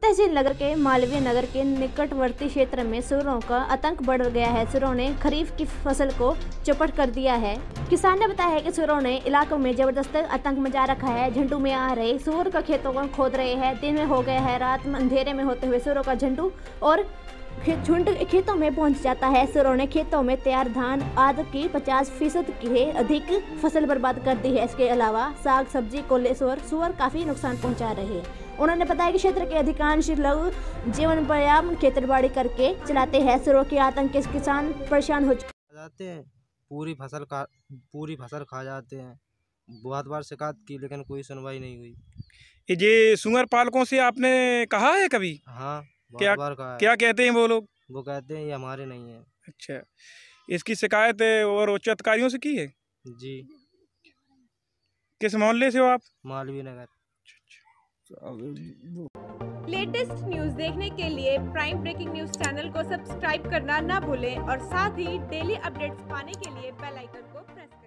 तहसील नगर के मालवीय नगर के निकटवर्ती क्षेत्र में सुअरों का आतंक बढ़ गया है। सुअरों ने खरीफ की फसल को चौपट कर दिया है। किसान ने बताया है कि सुअरों ने इलाकों में जबरदस्त आतंक मचा रखा है। झंडू में आ रहे सुअर का खेतों को खोद रहे हैं। दिन में हो गया है, रात में अंधेरे में होते हुए सुअरों का झंडू और झुंड खेतों में पहुंच जाता है। सुअरों ने खेतों में तैयार धान आदि की 50% की अधिक फसल बर्बाद कर दी है। इसके अलावा साग सब्जी को सुअर काफी नुकसान पहुंचा रहे हैं। उन्होंने बताया कि क्षेत्र के अधिकांश लोग जीवनोपार्जन खेतबाड़ी करके चलाते हैं। सुअरों के आतंक से किसान परेशान हो जाते हैं। पूरी फसल खा जाते हैं। बहुत बार शिकायत की लेकिन कोई सुनवाई नहीं हुई। ये सुअर पालकों से आपने कहा है कभी? हाँ, बहुत बार कहा है। क्या कहते हैं वो लोग? वो कहते हैं ये हमारे नहीं है। अच्छा, इसकी शिकायत और उच्च अधिकारियों से की है? जी। किस मोहल्ले से हो आप? मालवीय नगर। लेटेस्ट न्यूज देखने के लिए प्राइम ब्रेकिंग न्यूज चैनल को सब्सक्राइब करना ना भूलें और साथ ही डेली अपडेट्स पाने के लिए बेल आइकन को प्रेस करें।